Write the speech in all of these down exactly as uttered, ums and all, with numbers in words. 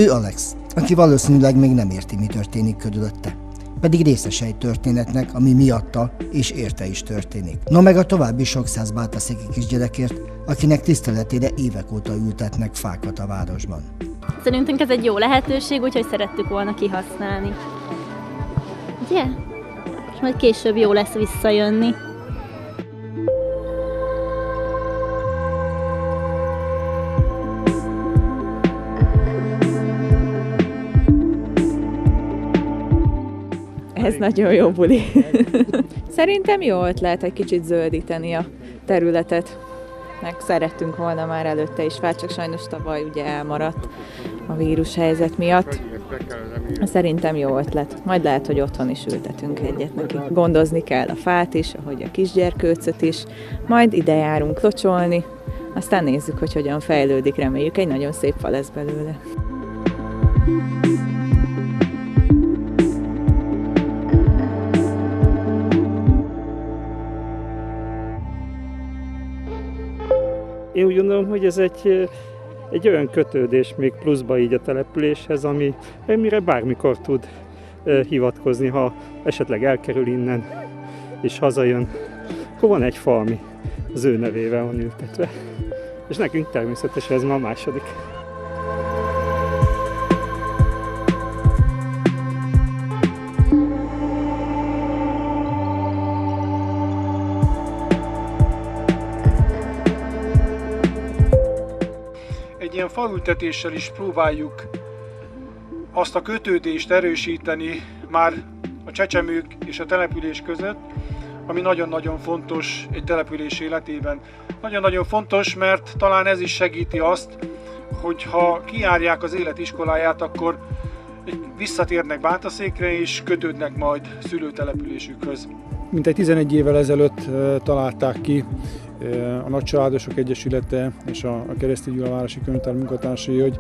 Ő Alex, aki valószínűleg még nem érti, mi történik körülötte. Pedig részese egy történetnek, ami miatta és érte is történik. No meg a további sok száz bátaszéki kisgyerekért, akinek tiszteletére évek óta ültetnek fákat a városban. Szerintünk ez egy jó lehetőség, úgyhogy szerettük volna kihasználni. Ugye? És majd később jó lesz visszajönni. Ez nagyon jó buli. Szerintem jó ötlet egy kicsit zöldíteni a területet. Meg szerettünk volna már előtte is fát, csak sajnos tavaly ugye elmaradt a vírus helyzet miatt. Szerintem jó ötlet. Majd lehet, hogy otthon is ültetünk egyet neki. Gondozni kell a fát is, ahogy a kisgyerkőcöt is. Majd ide járunk locsolni, aztán nézzük, hogy hogyan fejlődik. Reméljük, egy nagyon szép fa lesz belőle. Én úgy gondolom, hogy ez egy, egy olyan kötődés még pluszba így a településhez, ami, amire bármikor tud hivatkozni, ha esetleg elkerül innen és hazajön. Akkor van egy fa, ami az ő nevével van ültetve. És nekünk természetesen ez ma a második. Egy ilyen faültetéssel is próbáljuk azt a kötődést erősíteni már a csecsemők és a település között, ami nagyon-nagyon fontos egy település életében. Nagyon-nagyon fontos, mert talán ez is segíti azt, hogy ha kijárják az életiskoláját, akkor visszatérnek Bátaszékre és kötődnek majd szülőtelepülésükhöz. Mintegy tizenegy évvel ezelőtt találták ki a Nagycsaládosok Egyesülete és a Keresztély Gyula Városi Könyvtár munkatársai, hogy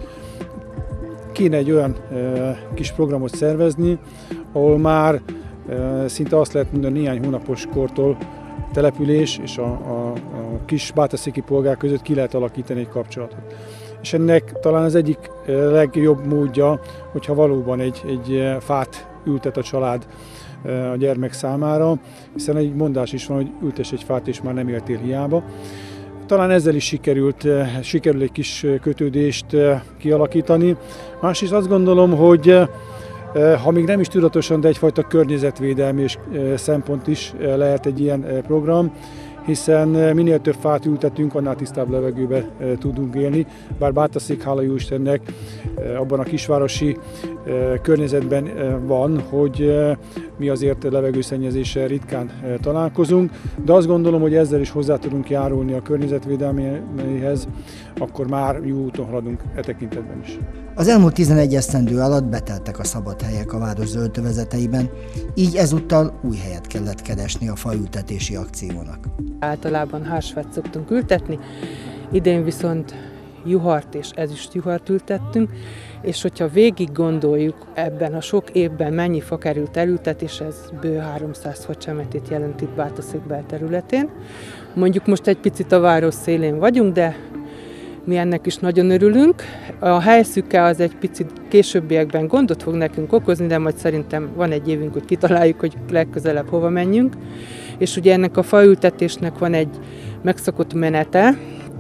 kéne egy olyan kis programot szervezni, ahol már szinte azt lehet mondani, néhány hónapos kortól település és a, a, a kis bátaszéki polgár között ki lehet alakítani egy kapcsolatot. És ennek talán az egyik legjobb módja, hogyha valóban egy, egy fát ültet a család a gyermek számára, hiszen egy mondás is van, hogy ültess egy fát, és már nem éltél hiába. Talán ezzel is sikerült, sikerül egy kis kötődést kialakítani. Másrészt azt gondolom, hogy ha még nem is tudatosan, de egyfajta környezetvédelmi szempont is lehet egy ilyen program, hiszen minél több fát ültetünk, annál tisztább levegőbe tudunk élni. Bár Bátaszék, hála jó Istennek, abban a kisvárosi környezetben van, hogy mi azért levegőszennyezéssel ritkán találkozunk, de azt gondolom, hogy ezzel is hozzá tudunk járulni a környezetvédelméhez, akkor már jó úton haladunk e tekintetben is. Az elmúlt tizenegy esztendő alatt beteltek a szabad helyek a város zöldövezeteiben, így ezúttal új helyet kellett keresni a faültetési akciónak. Általában hársfát szoktunk ültetni, idén viszont juhart és ezüstjuhart ültettünk, és hogyha végig gondoljuk ebben a sok évben mennyi fa került elültetés, ez bő háromszáz facsemetét jelent itt Bátaszék belterületén. Mondjuk most egy picit a város szélén vagyunk, de mi ennek is nagyon örülünk. A helyszüke az egy picit későbbiekben gondot fog nekünk okozni, de majd szerintem van egy évünk, hogy kitaláljuk, hogy legközelebb hova menjünk. És ugye ennek a faültetésnek van egy megszokott menete,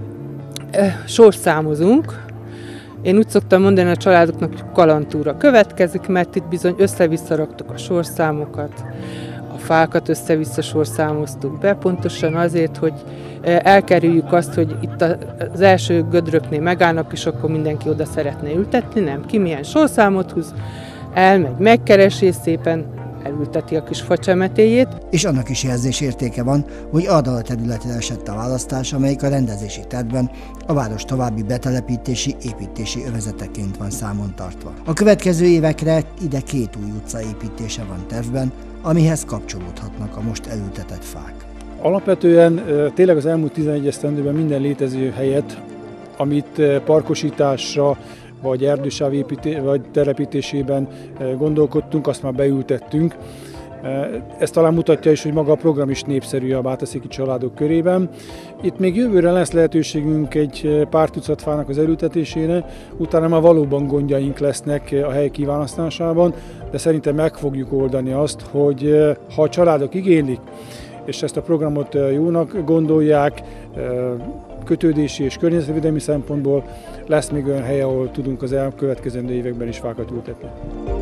sorszámozunk. Én úgy szoktam mondani a családoknak, hogy kalantúra következik, mert itt bizony össze-vissza raktuk a sorszámokat, a fákat össze-vissza sorszámoztuk be, pontosan azért, hogy elkerüljük azt, hogy itt az első gödröknél megállnak, és akkor mindenki oda szeretne ültetni, nem, ki milyen sorszámot húz, elmegy, megkeresi, és szépen elülteti a kis facsemetéjét. És annak is jelzésértéke van, hogy arra a területre esett a választás, amelyik a rendezési tervben a város további betelepítési, építési övezeteként van számon tartva. A következő évekre ide két új utca építése van tervben, amihez kapcsolódhatnak a most elültetett fák. Alapvetően tényleg az elmúlt tizenegy esztendőben minden létező helyet, amit parkosításra vagy erdősáv építé- vagy telepítésében gondolkodtunk, azt már beültettünk, Ez talán mutatja is, hogy maga a program is népszerű a bátaszéki családok körében. Itt még jövőre lesz lehetőségünk egy pár tucat fának az elültetésére, utána már valóban gondjaink lesznek a hely kiválasztásában, de szerintem meg fogjuk oldani azt, hogy ha a családok igénylik, és ezt a programot jónak gondolják, kötődési és környezetvédelmi szempontból lesz még olyan hely, ahol tudunk az elkövetkezendő években is fákat ültetni.